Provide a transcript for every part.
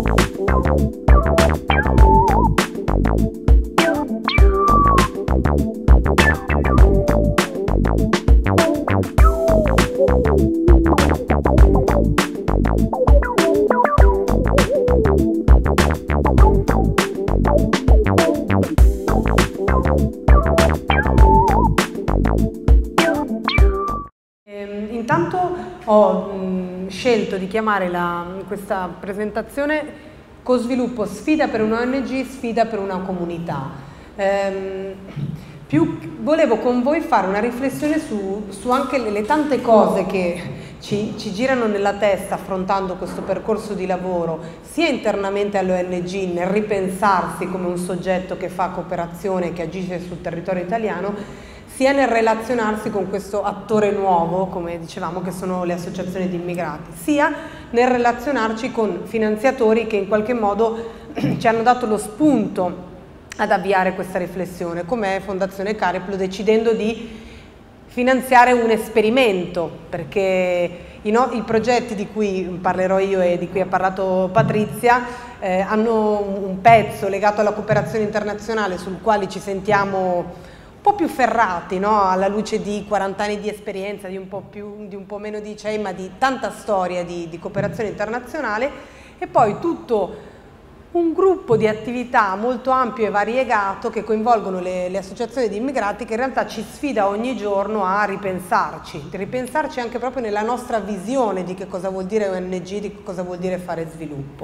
Intanto ho scelto di chiamare questa presentazione Co-sviluppo, sfida per una ONG, sfida per una comunità. Volevo con voi fare una riflessione su anche le tante cose che ci girano nella testa affrontando questo percorso di lavoro, sia internamente all'ONG, nel ripensarsi come un soggetto che fa cooperazione, che agisce sul territorio italiano, sia nel relazionarsi con questo attore nuovo, come dicevamo, che sono le associazioni di immigrati, sia nel relazionarci con finanziatori che in qualche modo ci hanno dato lo spunto ad avviare questa riflessione, come Fondazione Cariplo, decidendo di finanziare un esperimento, perché i progetti di cui parlerò io e di cui ha parlato Patrizia hanno un pezzo legato alla cooperazione internazionale sul quale ci sentiamo un po' più ferrati, no? Alla luce di 40 anni di esperienza, di un po' meno di CEI, ma di tanta storia di cooperazione internazionale, e poi tutto un gruppo di attività molto ampio e variegato che coinvolgono le associazioni di immigrati, che in realtà ci sfida ogni giorno a ripensarci anche proprio nella nostra visione di che cosa vuol dire ONG, di che cosa vuol dire fare sviluppo.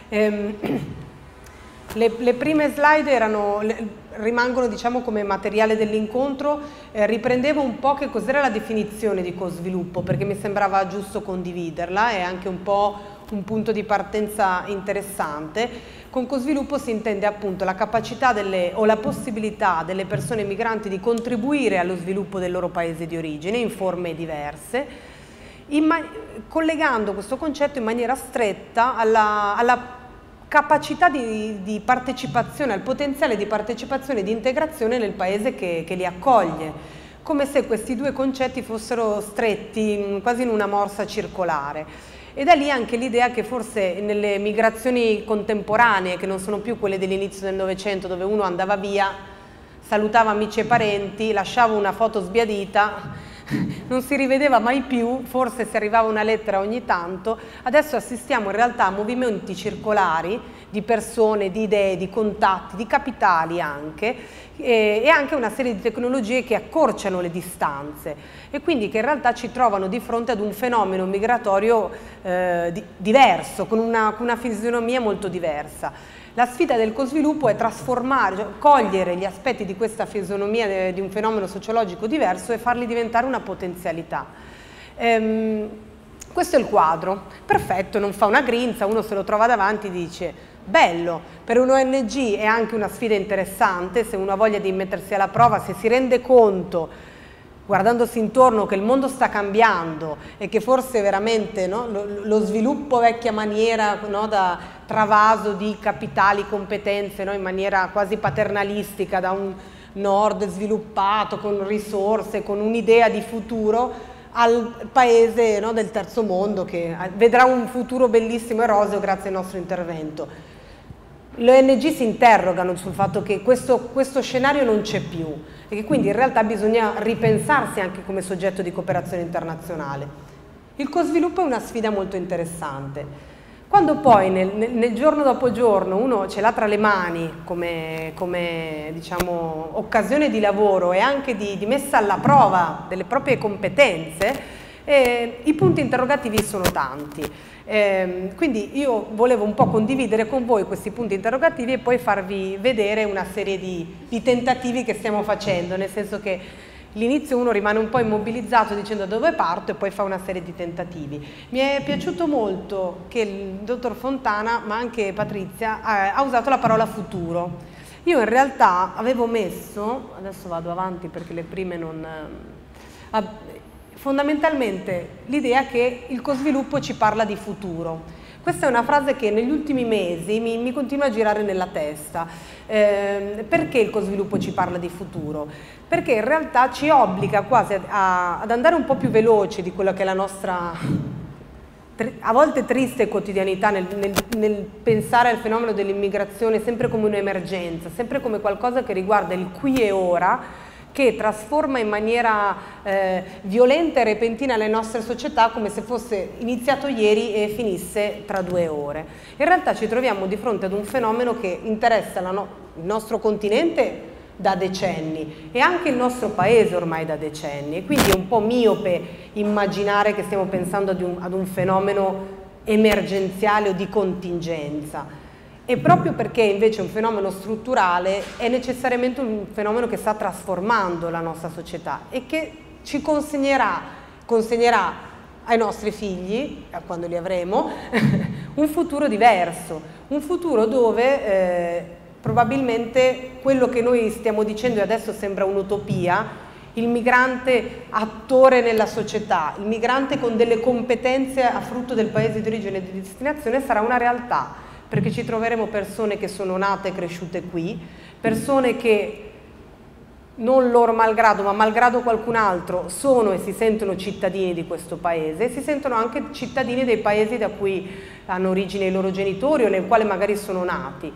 Le prime slide rimangono, diciamo, come materiale dell'incontro. Riprendevo un po' che cos'era la definizione di co-sviluppo, perché mi sembrava giusto condividerla, è anche un po' un punto di partenza interessante. Con co-sviluppo si intende appunto la capacità o la possibilità delle persone migranti di contribuire allo sviluppo del loro paese di origine in forme diverse, collegando questo concetto in maniera stretta alla capacità di partecipazione, al potenziale di partecipazione e di integrazione nel paese che li accoglie, come se questi due concetti fossero stretti quasi in una morsa circolare. E da lì anche l'idea che forse nelle migrazioni contemporanee, che non sono più quelle dell'inizio del Novecento, dove uno andava via, salutava amici e parenti, lasciava una foto sbiadita, non si rivedeva mai più, forse si arrivava una lettera ogni tanto. Adesso assistiamo in realtà a movimenti circolari di persone, di idee, di contatti, di capitali anche, e anche una serie di tecnologie che accorciano le distanze e quindi che in realtà ci trovano di fronte ad un fenomeno migratorio diverso, con una fisionomia molto diversa. La sfida del co-sviluppo è trasformare, cioè cogliere gli aspetti di questa fisionomia di un fenomeno sociologico diverso e farli diventare una potenzialità. Questo è il quadro, perfetto, non fa una grinza, uno se lo trova davanti e dice bello, per un ONG è anche una sfida interessante, se uno ha voglia di mettersi alla prova, se si rende conto, guardandosi intorno, che il mondo sta cambiando e che forse veramente, no, lo sviluppo vecchia maniera, no, da travaso di capitali, competenze, no, in maniera quasi paternalistica da un nord sviluppato con risorse, con un'idea di futuro, al paese, no, del terzo mondo che vedrà un futuro bellissimo e roseo grazie al nostro intervento. Le ONG si interrogano sul fatto che questo scenario non c'è più e che quindi in realtà bisogna ripensarsi anche come soggetto di cooperazione internazionale. Il co-sviluppo è una sfida molto interessante. Quando poi nel giorno dopo giorno uno ce l'ha tra le mani come diciamo, occasione di lavoro e anche di messa alla prova delle proprie competenze, i punti interrogativi sono tanti. Quindi io volevo un po' condividere con voi questi punti interrogativi e poi farvi vedere una serie di tentativi che stiamo facendo, nel senso che all'inizio uno rimane un po' immobilizzato dicendo da dove parto e poi fa una serie di tentativi. Mi è piaciuto molto che il dottor Fontana, ma anche Patrizia, ha usato la parola futuro. Io in realtà avevo messo, adesso vado avanti perché le prime non... fondamentalmente l'idea che il co-sviluppo ci parla di futuro. Questa è una frase che negli ultimi mesi mi continua a girare nella testa. Perché il co-sviluppo ci parla di futuro? Perché in realtà ci obbliga quasi ad andare un po' più veloce di quella che è la nostra a volte triste quotidianità nel pensare al fenomeno dell'immigrazione sempre come un'emergenza, sempre come qualcosa che riguarda il qui e ora, che trasforma in maniera violenta e repentina le nostre società come se fosse iniziato ieri e finisse tra 2 ore. In realtà ci troviamo di fronte ad un fenomeno che interessa il nostro continente da decenni e anche il nostro paese ormai da decenni, e quindi è un po' miope immaginare che stiamo pensando ad un fenomeno emergenziale o di contingenza. E proprio perché invece è un fenomeno strutturale, è necessariamente un fenomeno che sta trasformando la nostra società e che ci consegnerà ai nostri figli, quando li avremo, un futuro diverso, un futuro dove probabilmente quello che noi stiamo dicendo e adesso sembra un'utopia, il migrante attore nella società, il migrante con delle competenze a frutto del paese di origine e di destinazione sarà una realtà, perché ci troveremo persone che sono nate e cresciute qui, persone che non loro malgrado, ma malgrado qualcun altro, sono e si sentono cittadini di questo paese e si sentono anche cittadini dei paesi da cui hanno origine i loro genitori o nel quale magari sono nati.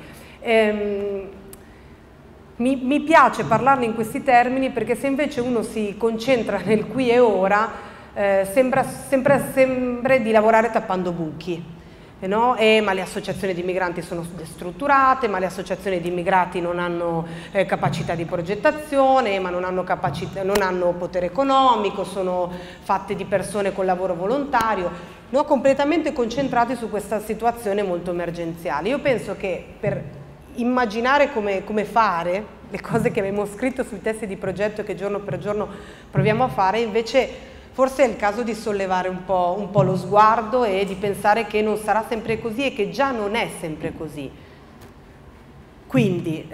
Mi piace parlarne in questi termini perché se invece uno si concentra nel qui e ora, sembra di lavorare tappando buchi. No? Ma le associazioni di migranti sono destrutturate, ma le associazioni di immigrati non hanno capacità di progettazione, ma non hanno potere economico, sono fatte di persone con lavoro volontario, no? Completamente concentrati su questa situazione molto emergenziale. Io penso che per immaginare come fare le cose che abbiamo scritto sui testi di progetto che giorno per giorno proviamo a fare, invece forse è il caso di sollevare un po' lo sguardo e di pensare che non sarà sempre così e che già non è sempre così. Quindi,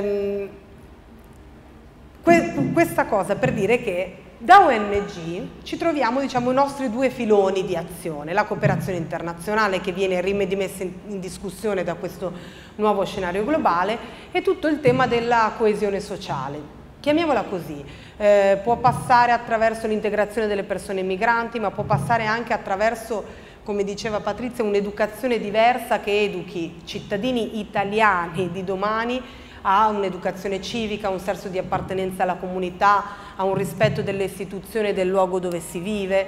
questa cosa per dire che da ONG ci troviamo, diciamo, i nostri 2 filoni di azione, la cooperazione internazionale che viene rimessa in discussione da questo nuovo scenario globale e tutto il tema della coesione sociale. Chiamiamola così, può passare attraverso l'integrazione delle persone migranti, ma può passare anche attraverso, come diceva Patrizia, un'educazione diversa che educhi cittadini italiani di domani a un'educazione civica, a un senso di appartenenza alla comunità, a un rispetto delle istituzioni e del luogo dove si vive.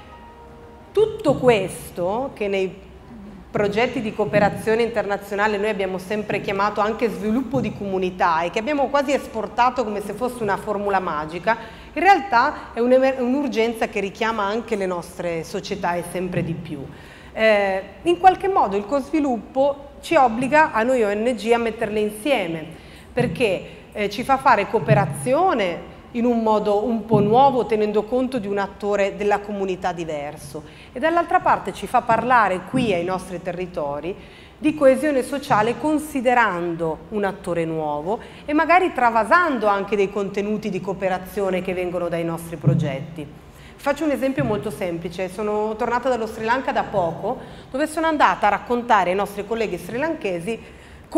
Tutto questo che nei progetti di cooperazione internazionale noi abbiamo sempre chiamato anche sviluppo di comunità e che abbiamo quasi esportato come se fosse una formula magica, in realtà è un'urgenza che richiama anche le nostre società e sempre di più. In qualche modo il co-sviluppo ci obbliga a noi ONG a metterle insieme, perché ci fa fare cooperazione in un modo un po' nuovo, tenendo conto di un attore della comunità diverso, e dall'altra parte ci fa parlare qui ai nostri territori di coesione sociale considerando un attore nuovo e magari travasando anche dei contenuti di cooperazione che vengono dai nostri progetti. Faccio un esempio molto semplice: sono tornata dallo Sri Lanka da poco, dove sono andata a raccontare ai nostri colleghi srilankesi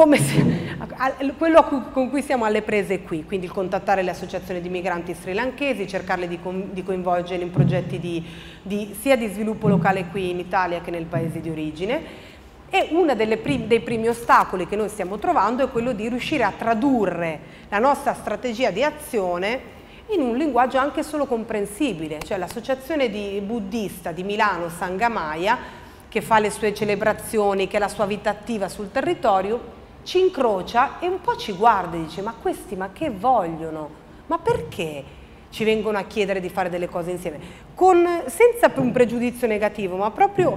quello con cui siamo alle prese qui, quindi il contattare le associazioni di migranti srilankesi, cercarle di coinvolgere in progetti sia di sviluppo locale qui in Italia che nel paese di origine. E uno dei primi ostacoli che noi stiamo trovando è quello di riuscire a tradurre la nostra strategia di azione in un linguaggio anche solo comprensibile, cioè l'associazione buddista di Milano, Sanghamaya, che fa le sue celebrazioni, che ha la sua vita attiva sul territorio, ci incrocia e un po' ci guarda e dice: ma questi ma che vogliono? Ma perché ci vengono a chiedere di fare delle cose insieme? Senza un pregiudizio negativo, ma proprio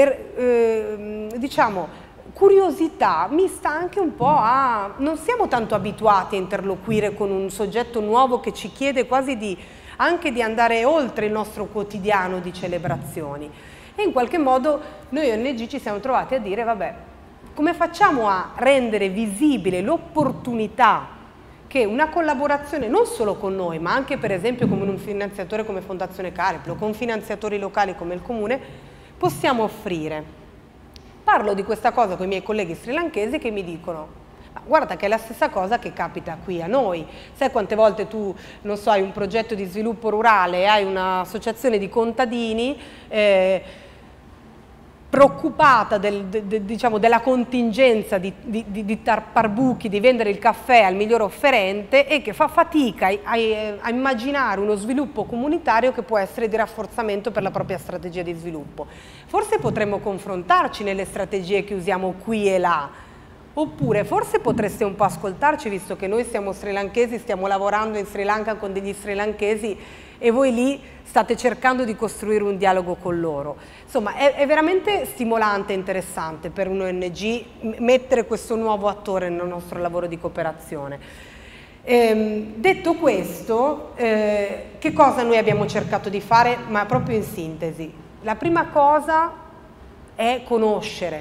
per, diciamo, curiosità mista anche un po' a... non siamo tanto abituati a interloquire con un soggetto nuovo che ci chiede quasi anche di andare oltre il nostro quotidiano di celebrazioni. E in qualche modo noi ONG ci siamo trovati a dire: vabbè, come facciamo a rendere visibile l'opportunità che una collaborazione non solo con noi, ma anche per esempio con un finanziatore come Fondazione Cariplo, con finanziatori locali come il Comune, possiamo offrire? Parlo di questa cosa con i miei colleghi srilankesi che mi dicono: ma guarda che è la stessa cosa che capita qui a noi. Sai quante volte tu, non so, hai un progetto di sviluppo rurale, hai un'associazione di contadini, preoccupata diciamo, della contingenza di tarpar buchi, di vendere il caffè al miglior offerente e che fa fatica a immaginare uno sviluppo comunitario che può essere di rafforzamento per la propria strategia di sviluppo. Forse potremmo confrontarci nelle strategie che usiamo qui e là, oppure forse potreste un po' ascoltarci, visto che noi siamo srilankesi, stiamo lavorando in Sri Lanka con degli srilankesi e voi lì state cercando di costruire un dialogo con loro. Insomma, è veramente stimolante e interessante per un'ONG mettere questo nuovo attore nel nostro lavoro di cooperazione. Detto questo, che cosa noi abbiamo cercato di fare, ma proprio in sintesi? La prima cosa è conoscere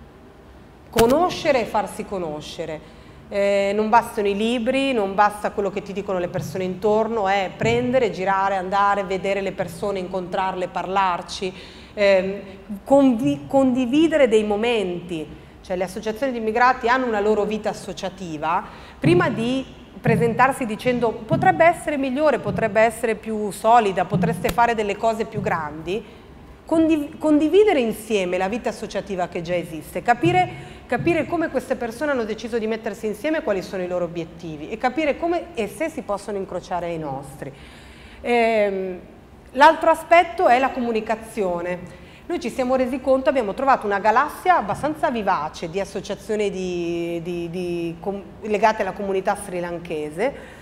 e farsi conoscere. Non bastano i libri, non basta quello che ti dicono le persone intorno, è prendere, girare, andare, vedere le persone, incontrarle, parlarci, condividere dei momenti. Cioè le associazioni di immigrati hanno una loro vita associativa, prima di presentarsi dicendo potrebbe essere migliore, potrebbe essere più solida, potreste fare delle cose più grandi, condividere insieme la vita associativa che già esiste, capire come queste persone hanno deciso di mettersi insieme, quali sono i loro obiettivi e capire come e se si possono incrociare ai nostri. L'altro aspetto è la comunicazione. Noi ci siamo resi conto, abbiamo trovato una galassia abbastanza vivace di associazioni legate alla comunità srilankese,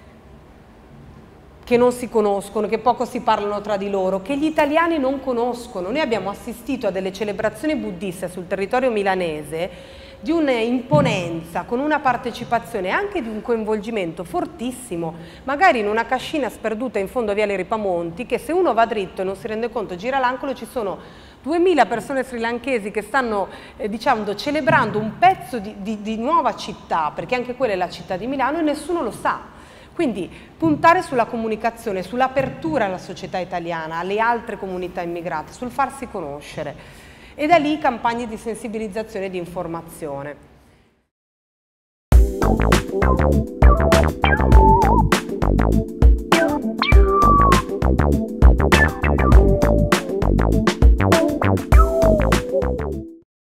che non si conoscono, che poco si parlano tra di loro, che gli italiani non conoscono. Noi abbiamo assistito a delle celebrazioni buddiste sul territorio milanese di un'imponenza, con una partecipazione e anche di un coinvolgimento fortissimo, magari in una cascina sperduta in fondo a Viale Ripamonti, che se uno va dritto e non si rende conto, gira l'angolo, ci sono 2000 persone srilankesi che stanno diciamo, celebrando un pezzo di nuova città, perché anche quella è la città di Milano e nessuno lo sa. Quindi puntare sulla comunicazione, sull'apertura alla società italiana, alle altre comunità immigrate, sul farsi conoscere e da lì campagne di sensibilizzazione e di informazione.